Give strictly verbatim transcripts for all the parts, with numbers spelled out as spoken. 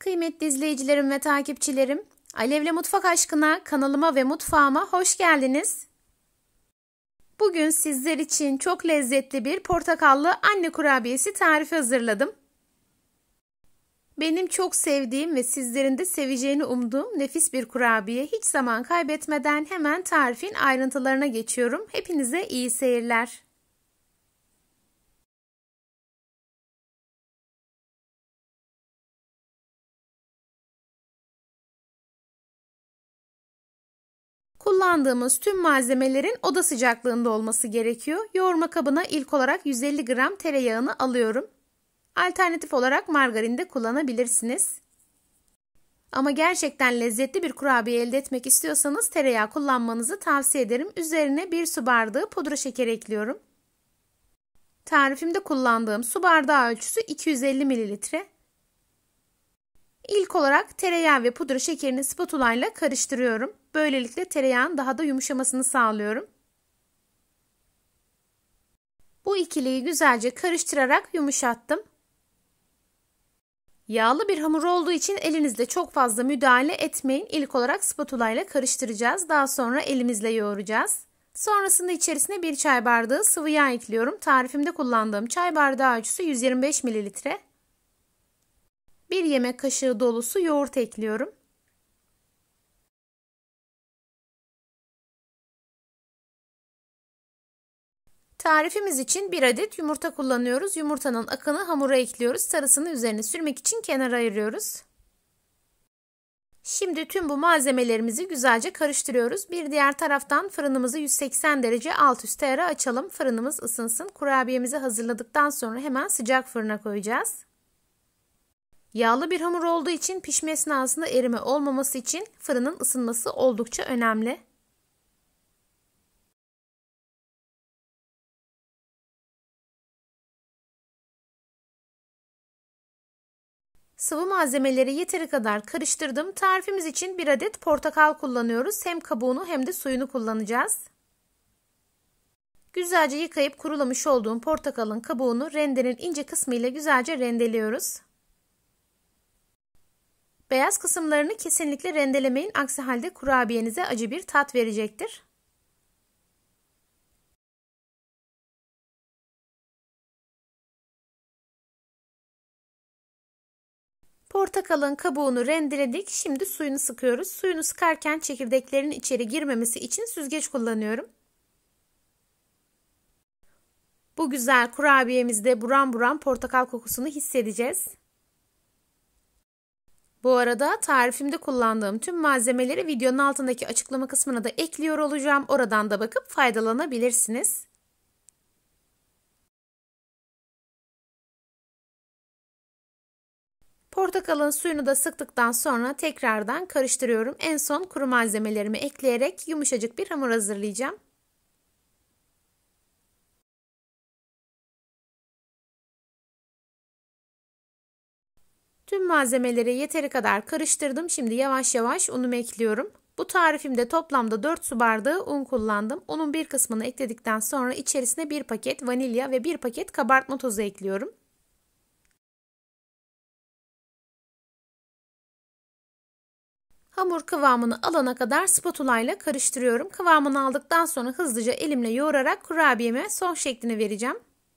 Kıymetli izleyicilerim ve takipçilerim, Alevle Mutfak Aşkına kanalıma ve mutfağıma hoş geldiniz. Bugün sizler için çok lezzetli bir portakallı anne kurabiyesi tarifi hazırladım. Benim çok sevdiğim ve sizlerin de seveceğini umduğum nefis bir kurabiye. Hiç zaman kaybetmeden hemen tarifin ayrıntılarına geçiyorum. Hepinize iyi seyirler. Kullandığımız tüm malzemelerin oda sıcaklığında olması gerekiyor. Yoğurma kabına ilk olarak yüz elli gram tereyağını alıyorum. Alternatif olarak margarin de kullanabilirsiniz. Ama gerçekten lezzetli bir kurabiye elde etmek istiyorsanız tereyağı kullanmanızı tavsiye ederim. Üzerine bir su bardağı pudra şeker ekliyorum. Tarifimde kullandığım su bardağı ölçüsü iki yüz elli mililitre. İlk olarak tereyağı ve pudra şekerini spatula ile karıştırıyorum. Böylelikle tereyağın daha da yumuşamasını sağlıyorum. Bu ikiliyi güzelce karıştırarak yumuşattım. Yağlı bir hamur olduğu için elinizle çok fazla müdahale etmeyin. İlk olarak spatula ile karıştıracağız. Daha sonra elimizle yoğuracağız. Sonrasında içerisine bir çay bardağı sıvı yağ ekliyorum. Tarifimde kullandığım çay bardağı ölçüsü yüz yirmi beş mililitre. bir yemek kaşığı dolusu yoğurt ekliyorum. Tarifimiz için bir adet yumurta kullanıyoruz. Yumurtanın akını hamura ekliyoruz. Sarısını üzerine sürmek için kenara ayırıyoruz. Şimdi tüm bu malzemelerimizi güzelce karıştırıyoruz. Bir diğer taraftan fırınımızı yüz seksen derece alt üst ayara açalım. Fırınımız ısınsın. Kurabiyemizi hazırladıktan sonra hemen sıcak fırına koyacağız. Yağlı bir hamur olduğu için pişme esnasında erime olmaması için fırının ısınması oldukça önemli. Sıvı malzemeleri yeteri kadar karıştırdım. Tarifimiz için bir adet portakal kullanıyoruz. Hem kabuğunu hem de suyunu kullanacağız. Güzelce yıkayıp kurulamış olduğum portakalın kabuğunu rendenin ince kısmı ile güzelce rendeliyoruz. Beyaz kısımlarını kesinlikle rendelemeyin. Aksi halde kurabiyenize acı bir tat verecektir. Portakalın kabuğunu rendeledik. Şimdi suyunu sıkıyoruz. Suyunu sıkarken çekirdeklerin içeri girmemesi için süzgeç kullanıyorum. Bu güzel kurabiyemizde buram buram portakal kokusunu hissedeceğiz. Bu arada tarifimde kullandığım tüm malzemeleri videonun altındaki açıklama kısmına da ekliyor olacağım. Oradan da bakıp faydalanabilirsiniz. Portakalın suyunu da sıktıktan sonra tekrardan karıştırıyorum. En son kuru malzemelerimi ekleyerek yumuşacık bir hamur hazırlayacağım. Tüm malzemeleri yeteri kadar karıştırdım. Şimdi yavaş yavaş unumu ekliyorum. Bu tarifimde toplamda dört su bardağı un kullandım. Unun bir kısmını ekledikten sonra içerisine bir paket vanilya ve bir paket kabartma tozu ekliyorum. Hamur kıvamını alana kadar spatula ile karıştırıyorum. Kıvamını aldıktan sonra hızlıca elimle yoğurarak kurabiyeme son şeklini vereceğim.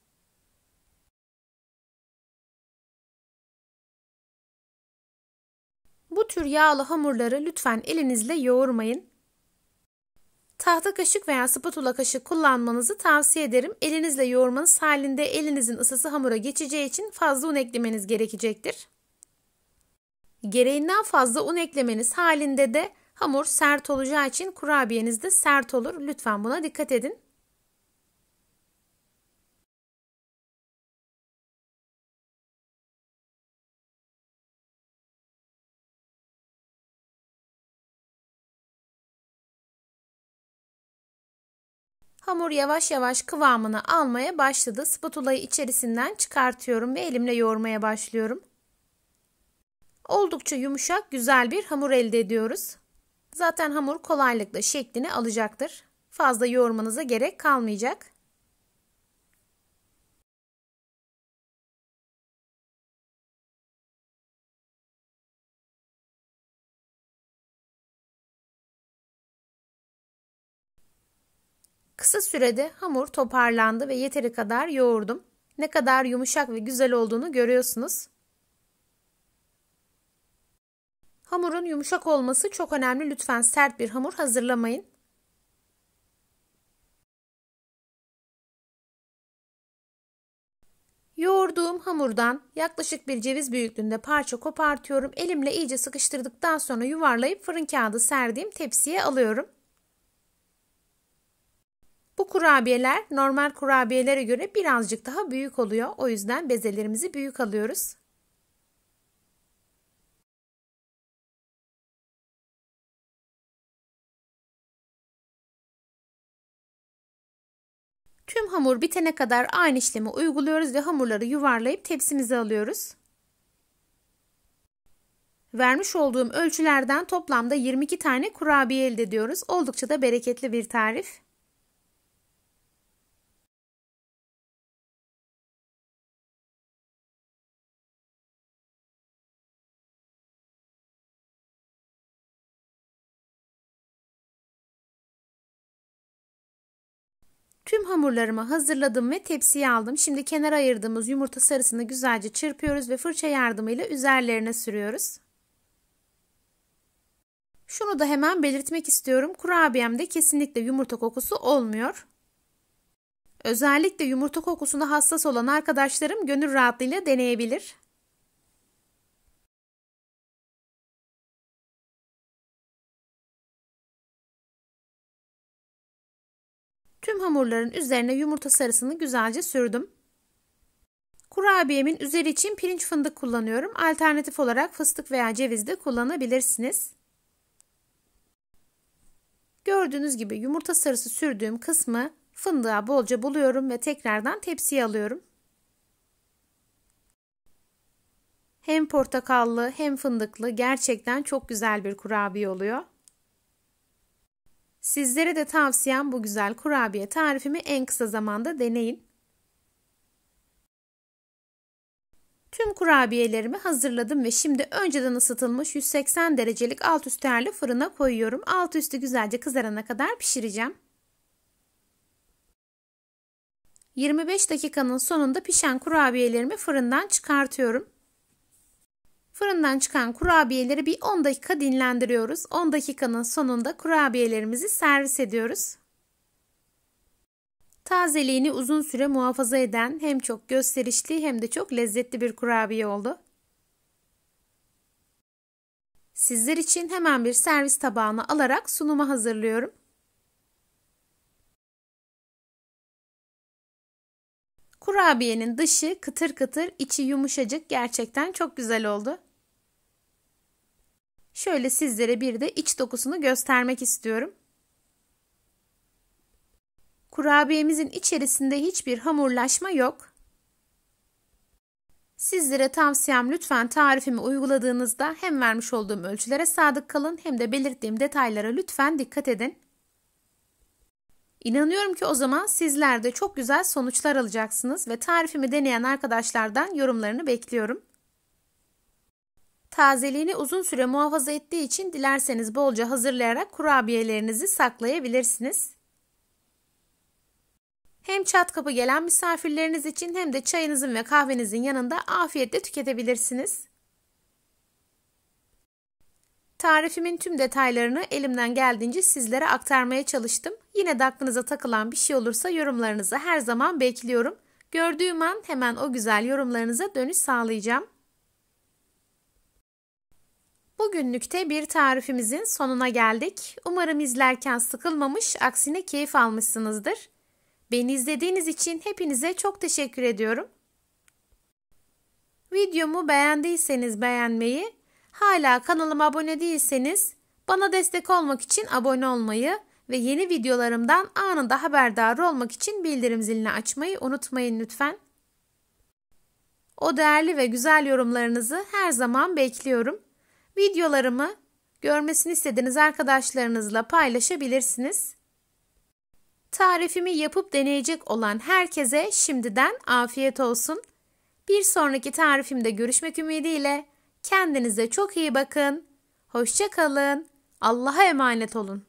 Bu tür yağlı hamurları lütfen elinizle yoğurmayın. Tahta kaşık veya spatula kaşık kullanmanızı tavsiye ederim. Elinizle yoğurmanız halinde elinizin ısısı hamura geçeceği için fazla un eklemeniz gerekecektir. Gereğinden fazla un eklemeniz halinde de hamur sert olacağı için kurabiyeniz de sert olur. Lütfen buna dikkat edin. Hamur yavaş yavaş kıvamını almaya başladı. Spatulayı içerisinden çıkartıyorum ve elimle yoğurmaya başlıyorum. Oldukça yumuşak, güzel bir hamur elde ediyoruz. Zaten hamur kolaylıkla şeklini alacaktır. Fazla yoğurmanıza gerek kalmayacak. Kısa sürede hamur toparlandı ve yeteri kadar yoğurdum. Ne kadar yumuşak ve güzel olduğunu görüyorsunuz. Hamurun yumuşak olması çok önemli. Lütfen sert bir hamur hazırlamayın. Yoğurduğum hamurdan yaklaşık bir ceviz büyüklüğünde parça kopartıyorum. Elimle iyice sıkıştırdıktan sonra yuvarlayıp fırın kağıdı serdiğim tepsiye alıyorum. Bu kurabiyeler normal kurabiyelere göre birazcık daha büyük oluyor. O yüzden bezelerimizi büyük alıyoruz. Tüm hamur bitene kadar aynı işlemi uyguluyoruz ve hamurları yuvarlayıp tepsimize alıyoruz. Vermiş olduğum ölçülerden toplamda yirmi iki tane kurabiye elde ediyoruz. Oldukça da bereketli bir tarif. Tüm hamurlarımı hazırladım ve tepsiye aldım. Şimdi kenara ayırdığımız yumurta sarısını güzelce çırpıyoruz ve fırça yardımıyla üzerlerine sürüyoruz. Şunu da hemen belirtmek istiyorum. Kurabiyemde kesinlikle yumurta kokusu olmuyor. Özellikle yumurta kokusuna hassas olan arkadaşlarım gönül rahatlığıyla deneyebilir. Tüm hamurların üzerine yumurta sarısını güzelce sürdüm. Kurabiyemin üzeri için pirinç fındık kullanıyorum. Alternatif olarak fıstık veya ceviz de kullanabilirsiniz. Gördüğünüz gibi yumurta sarısı sürdüğüm kısmı fındığa bolca buluyorum ve tekrardan tepsiye alıyorum. Hem portakallı hem fındıklı gerçekten çok güzel bir kurabiye oluyor. Sizlere de tavsiyem bu güzel kurabiye tarifimi en kısa zamanda deneyin. Tüm kurabiyelerimi hazırladım ve şimdi önceden ısıtılmış yüz seksen derecelik alt üstü ayarlı fırına koyuyorum. Alt üstü güzelce kızarana kadar pişireceğim. yirmi beş dakikanın sonunda pişen kurabiyelerimi fırından çıkartıyorum. Fırından çıkan kurabiyeleri bir on dakika dinlendiriyoruz. on dakikanın sonunda kurabiyelerimizi servis ediyoruz. Tazeliğini uzun süre muhafaza eden hem çok gösterişli hem de çok lezzetli bir kurabiye oldu. Sizler için hemen bir servis tabağına alarak sunuma hazırlıyorum. Kurabiyenin dışı kıtır kıtır, içi yumuşacık, gerçekten çok güzel oldu. Şöyle sizlere bir de iç dokusunu göstermek istiyorum. Kurabiyemizin içerisinde hiçbir hamurlaşma yok. Sizlere tavsiyem lütfen tarifimi uyguladığınızda hem vermiş olduğum ölçülere sadık kalın hem de belirttiğim detaylara lütfen dikkat edin. İnanıyorum ki o zaman sizler de çok güzel sonuçlar alacaksınız ve tarifimi deneyen arkadaşlardan yorumlarını bekliyorum. Tazeliğini uzun süre muhafaza ettiği için dilerseniz bolca hazırlayarak kurabiyelerinizi saklayabilirsiniz. Hem çat kapı gelen misafirleriniz için hem de çayınızın ve kahvenizin yanında afiyetle tüketebilirsiniz. Tarifimin tüm detaylarını elimden geldiğince sizlere aktarmaya çalıştım. Yine de aklınıza takılan bir şey olursa yorumlarınızı her zaman bekliyorum. Gördüğüm an hemen o güzel yorumlarınıza dönüş sağlayacağım. Bugünlükte bir tarifimizin sonuna geldik. Umarım izlerken sıkılmamış, aksine keyif almışsınızdır. Beni izlediğiniz için hepinize çok teşekkür ediyorum. Videomu beğendiyseniz beğenmeyi, hala kanalıma abone değilseniz bana destek olmak için abone olmayı ve yeni videolarımdan anında haberdar olmak için bildirim zilini açmayı unutmayın lütfen. O değerli ve güzel yorumlarınızı her zaman bekliyorum. Videolarımı görmesini istediğiniz arkadaşlarınızla paylaşabilirsiniz. Tarifimi yapıp deneyecek olan herkese şimdiden afiyet olsun. Bir sonraki tarifimde görüşmek ümidiyle kendinize çok iyi bakın. Hoşça kalın. Allah'a emanet olun.